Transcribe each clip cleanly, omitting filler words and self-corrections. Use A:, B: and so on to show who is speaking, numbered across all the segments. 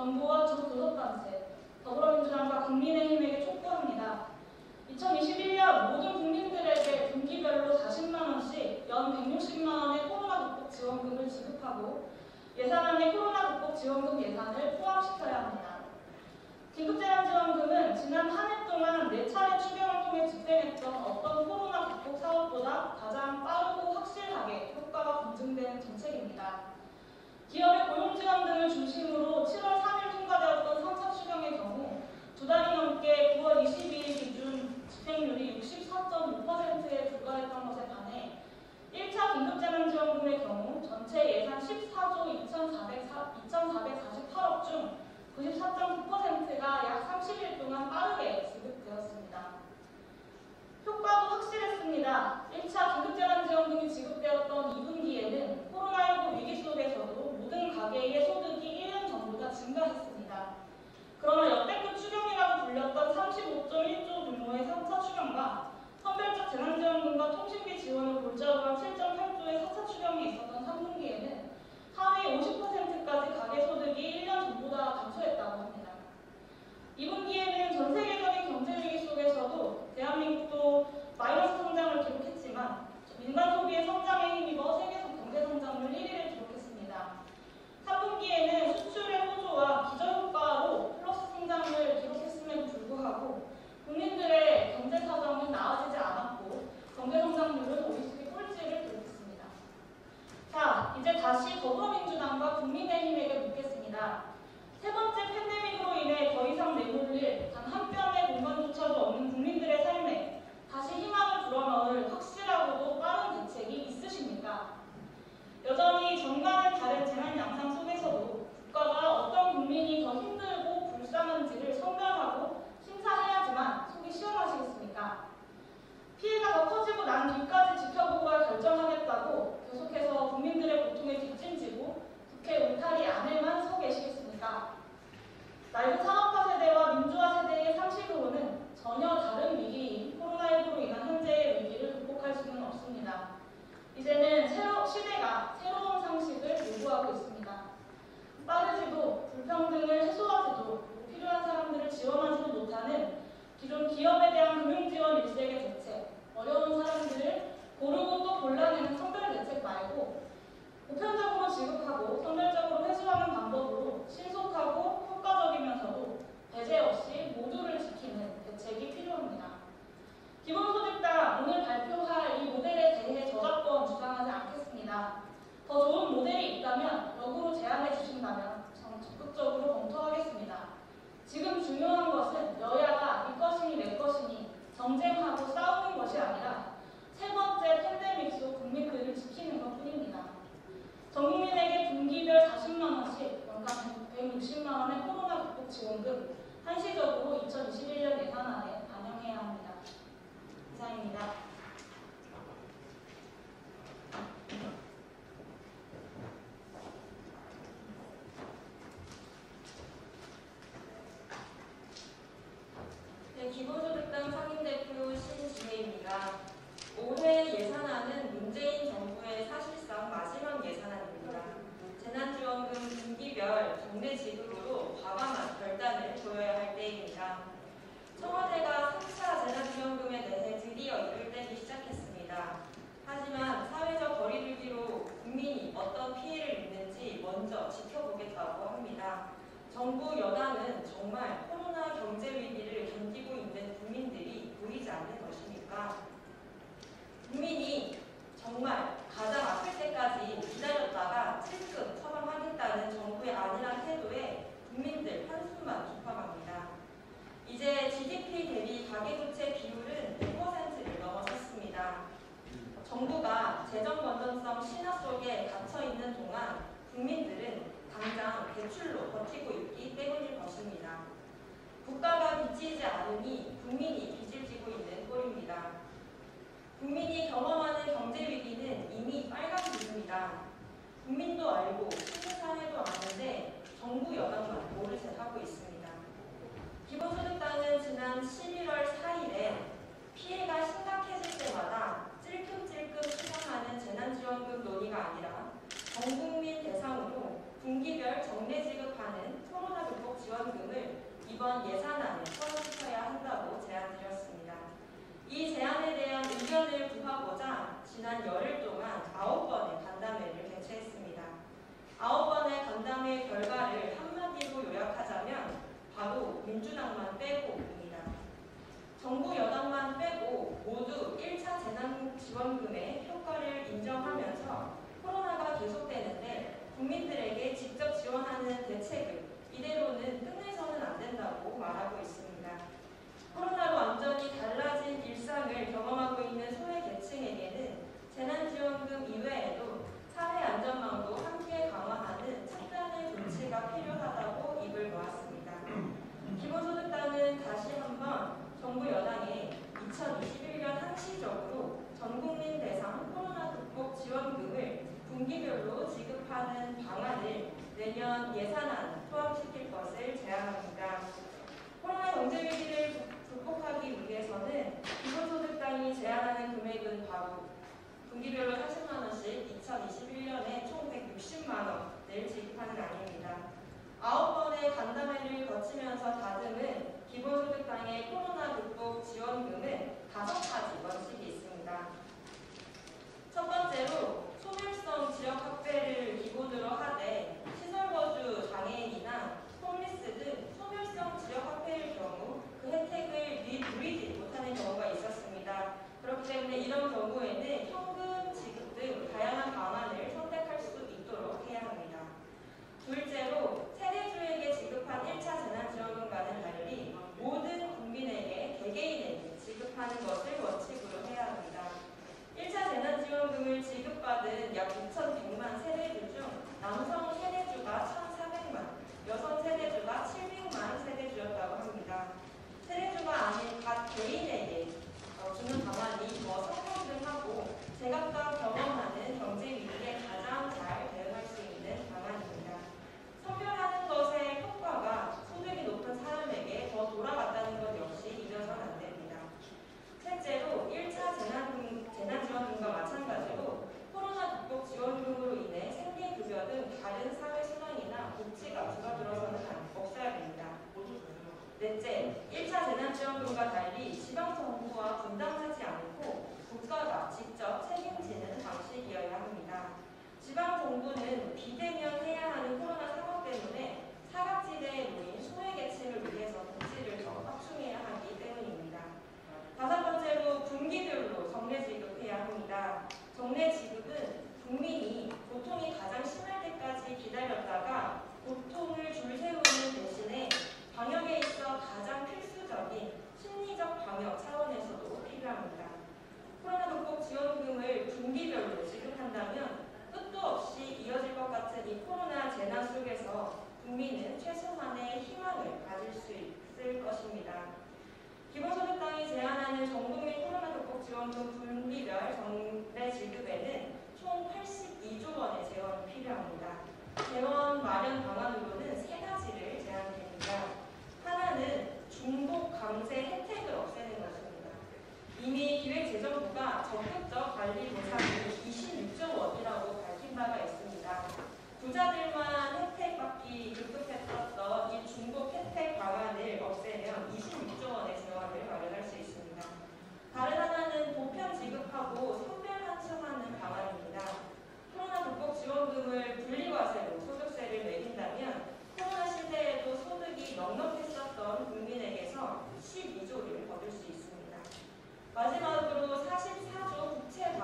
A: 정부와 주 교섭단체, 더불어민주당과 국민의힘에게 촉구합니다. 2021년 모든 국민들에게 분기별로 40만 원씩 연 160만 원의 코로나 극복 지원금을 지급하고 예산안에 코로나 극복 지원금 예산을 포함시켜야 합니다. 긴급재난지원금은 지난 한 해 동안 4차례 추경을 통해 집행했던 어떤 코로나 극복 사업보다 가장 빠르고 확실하게 효과가 검증된 정책입니다. 기업의 고용지원 등을 중심으로 7월 3일 통과되었던 3차 추경의 경우 2달이 넘게 9월 22일 기준 집행률이 64.5%에 불과했던 것에 반해 1차 긴급재난지원금의 경우 전체 예산 14조 2,448억 중 94.9%가 약 30일 동안 빠르게 지급되었습니다. 효과도 확실했습니다. 1차 긴급재난지원금이 지급되었던 2분기에는 코로나19 위기 속에서도 모든 가계의 소득이 1년 전보다 증가했습니다. 그러나 역대급 추경이라고 불렸던 35.1조 규모의 3차 추경과 선별적 재난지원금과 통신비 지원을 골자로 한 7.8조의 4차 추경이 있었던 3분기에는 하위 50%까지 가계소득이 1년 전보다 감소했다고 합니다. 2분기에는 전 세계적인 경제위기 속에서도 대한민국도 마이너스 성장을 기록했지만 민간 소비의 성장에 힘입어 세계적 경제성장률 1위를 기록했습니다. 3분기에는 수출의 호조와 기저효과로 플러스 성장을 기록했음에도 불구하고 국민들의 경제 사정은 나아지지 않았고 경제성장률은 OECD 꼴찌를 기록했습니다. 자, 이제 다시 더불어민주당과 국민의힘에게 묻겠습니다. 세 번째 팬데믹으로 인해 더 이상 내몰릴 단 한 뼘의 공간조차도 없는 국민들의 삶에 다시 희망을 불어넣을 확실하고도 빠른 대책이 있으십니까? 여전히 전과는 다른 재난 양상 속에서도 국가가 어떤 국민이 더 힘들고 불쌍한지를 선별하고 심사해야지만 속이 시원하시겠습니까? 피해가 더 커지고 난 뒤까지 지켜보고야 결정하겠다고 계속해서 국민들의 고통에 뒷짐지고 국회 울타리 안에만 서 계시겠습니까? 낡은 산업화 세대와 민주화 세대의 상식으로는 전혀 다른 위기인 코로나19로 인한 현재의 위기를 극복할 수는 없습니다. 이제는 시대가 새로운 상식을 요구하고 있습니다. 빠르지도 불평등을 해소하지도 필요한 사람들을 지원하지도 못하는 기존 기업에 대한 금융지원 일색의 대책, 어려운 사람들을 고르고 또 골라내는 선별 대책 말고 보편적으로 지급하고 선별적으로 회수하는 방법으로 신속하고 효과적이면서도 배제 없이 모두를 지키는 대책이 필요합니다. 기본소득당 오늘 발표할 이 모델에 대해 저작권 주장하지 않겠습니다. 더 좋은 모델이 있다면 역으로 제안해 주신다면 적극적으로 검토하겠습니다. 지금 중요한 것은 여야가 네 것이니 내 것이니 정쟁하고 싸우는 것이 아니라 세 번째 팬데믹 속 국민들을 지키는 것뿐입니다. 전 국민에게 분기별 40만 원씩 연간 160만 원의 코로나 극복 지원금 한시적으로 2021년 예산안에 반영해야 합니다. 이상입니다.
B: 네, 기본소득당 상임대표 신지혜입니다. 올해 예산안은 문재인 정부의 사실상 마지막 예산안입니다. 재난지원금 분기별 정례 지급으로 과감한 결단을 보여야 할 때입니다. 청와대가 3차 재난지원금에 대해 드디어 입을 떼기 시작했습니다. 하지만 사회적 거리두기로 국민이 어떤 피해를 입는지 먼저 지켜보겠다고 합니다. 정부 여당은 정말 코로나 경제 위기를 견디고 있는 국민들이 보이지 않는 것입니까? 국민이 정말 가장 아플 때까지 기다렸다가 찔끔 처방하겠다는 정부의 안일한 태도에 국민들 한숨만 깊어갑니다. 이제 GDP 대비 가계부채 비율은 100%를 넘어섰습니다. 정부가 재정 건전성 신화 속에 갇혀있는 동안 국민들은 당장 대출로 버티고 있기 때문일 것입니다. 국가가 빚지지 않으니 국민이 빚을 지고 있는 꼴입니다. 국민이 경험하는 경제 위기는 이미 빨간불입니다. 국민도 알고 시민사회도 아는데 정부 여당만 모르쇠 하고 있습니다. 기본소득당은 지난 11월 4일에 피해가 심각해질 때마다 찔끔찔끔 추경하는 재난지원금 논의가 아니라 전국민 대상으로 분기별 정례 지급하는 코로나 극복 지원금을 이번 예산안에 포함시켜야 한다고 제안드렸습니다. 이 제안에 대한 의견을 구하고자 지난 열흘 동안 9번의 간담회를 개최했습니다. 9번의 간담회 결과를 한마디로 요약하자면 바로 민주당만 빼고입니다. 정부 여당만 빼고 모두 1차 재난지원금의 효과를 인정하면서 코로나가 계속되는데 국민들에게 직접 지원하는 대책을 이대로는 끝내서는 안 된다고 말하고 있습니다. 코로나로 완전히 달라진 일상을 경험하고 있는 소외계층에게는 재난지원금 이외에도 사회 안전망도 함께 강화하는 차단의 조치가 필요하다고 입을 모았습니다. 기본소득당은 다시 한번 정부 여당에 2021년 한시적으로 전국민 대상 코로나 극복 지원금을 분기별로 지급하는 방안을 내년 예산안 포함시킬 것을 제안합니다. 코로나 경제위기를 극복하기 위해서는 기본소득당이 제안하는 금액은 바로 분기별로 40만 원씩 2021년에 총 160만 원을 지급하는 안입니다. 9번의 간담회를 거치면서 다듬은 기본소득당의 코로나 극복 지원금은 5가지 원칙이 있습니다. 첫 번째로 소멸성 지역 확대를 기본으로 하되 시설거주 장애인이나 홈리스 등 소멸성 지역 확대일 경우 그 혜택을 누리지 못하는 경우가 있었습니다. 그렇기 때문에 이런 경우에는 현금 지급 등 다양한 방안을 선택할 수 있도록 해야 합니다. 둘째로 세대주에게 지급한 1차 재난지원금과는 달리 모든 국민에게 개개인에게 지급하는 것을 원칙으로 해야 합니다. 1차 재난지원금을 지급받은 약 2,100만 세대주 중 남성 세대주가 1,400만, 여성 세대주가 700만 세대주였다고 합니다. 세대주가 아닌 각 개인에게 주는 방안이 더 성공등하고 제각각 경험하는 경제 위기에 가장 잘 대응할 수 있는 방안입니다. 선별하는 것의 효과가 소득이 높은 사람에게 더 돌아갔다는 것 역시 잊어서는 안 됩니다. 셋째로 1차 재난지원금과 마찬가지로 코로나 극복 지원금으로 인해 생계급여 등 다른 사회순환이나 복지가 줄어들어서는 없어야 됩니다. 넷째, 1차 재난지원금과 달리 지방정부와 분담하지 않고 국가가 직접 책임지는 방식이어야 합니다. 지방정부는 비대면 해야 하는 코로나 상황 때문에 사각지대에 놓인 소외계층을 위해서 복지를 더 확충해야 하기 때문입니다. 다섯 번째로 분기별로 정례 지급해야 합니다. 정례 지급은 국민이 고통이 가장 심할 때까지 기다렸다가 고통을 줄 세우는 대신에 방역에 있어 가장 필수적인 심리적 방역 차원에서도 필요합니다. 코로나 극복 지원금을 분기별로 지급한다면 끝도 없이 이어질 것 같은 이 코로나 재난 속에서 국민은 최소한의 희망을 가질 수 있을 것입니다. 기본소득당이 제안하는 전국민 코로나 극복 지원금 분기별 정례 지급에는 총 82조 원의 재원이 필요합니다. 재원 마련 방안으로는 3가지를 제안드립니다. 하나는 중복 강세 혜택을 없애는 것입니다. 이미 기획재정부가 적극적 관리 대상이 26조 원이라고 밝힌 바가 있습니다. 부자들만 혜택 받기 급급했었던 이 중복 혜택 방안을 없애면 26조 원의 재원을 마련할 수 있습니다. 다른 하나는 보편 지급하고 선별환수하는 방안입니다. 코로나 극복 지원금을 분리과세로 소득세를 매긴다면 코로나 시대에도 소득이 넉넉했었던 국민에게서 12조를 얻을 수 있습니다. 마지막으로 44조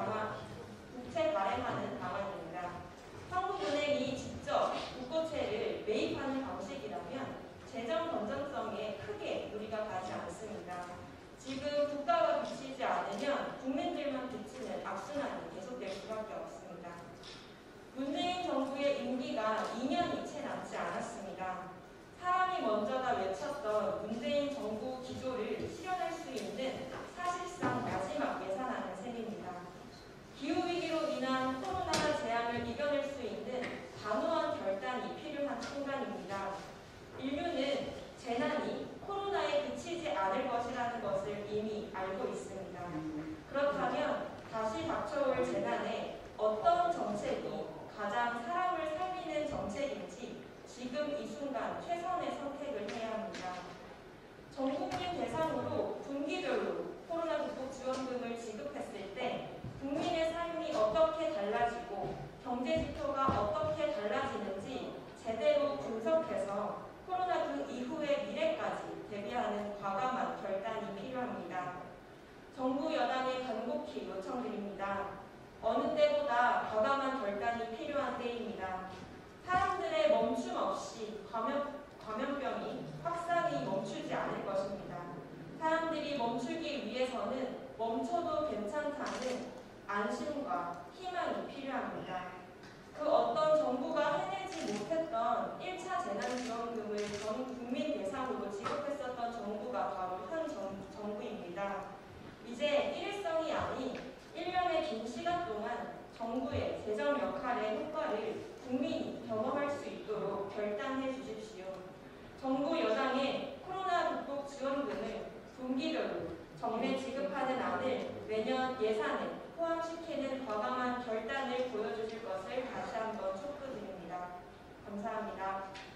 B: 국채 발행하는 방안입니다. 한국은행이 직접 국고채를 매입하는 방식이라면 재정 건전성에 크게 무리가 가지 않습니다. 지금 국가가 빚지지 않으면 국민들만 빚지는 악순환이 계속될 수밖에 없습니다. 문재인 정부의 임기가 2년이 채 남지 않았습니다. 사람이 먼저다 외쳤던 문재인 정부 기조를 실현할 수 있는 사실상 마지막 예산안은 셈입니다. 기후위기로 인한 코로나 재앙을 이겨낼 수 있는 단호한 결단이 필요한 순간입니다. 인류는 재난이 코로나에 그치지 않을 것이라는 것을 이미 알고 있습니다. 그렇다면 다시 닥쳐올 재난에 어떤 정책이 가장 사람을 살리는 정책인지 지금 이 순간 최선의 선택을 정부가 어떻게 달라지는지 제대로 분석해서 코로나19 이후의 미래까지 대비하는 과감한 결단이 필요합니다. 정부 여당에 간곡히 요청드립니다. 어느 때보다 과감한 결단이 필요한 때입니다. 사람들의 멈춤 없이 감염병이 확산이 멈추지 않을 것입니다. 사람들이 멈추기 위해서는 멈춰도 괜찮다는 안심과 희망이 필요합니다. 그 어떤 정부가 해내지 못했던 1차 재난지원금을 전 국민 대상으로 지급했었던 정부가 바로 현 정부입니다. 이제 일회성이 아닌 1년의 긴 시간 동안 정부의 재정 역할의 효과를 국민이 경험할 수 있도록 결단해 주십시오. 정부 여당의 코로나 극복 지원금을 분기별로 정례 지급하는 안을 매년 예산에 포함시키는 과감한 결단을 보여주실 것을 다시 한번 촉구드립니다. 감사합니다.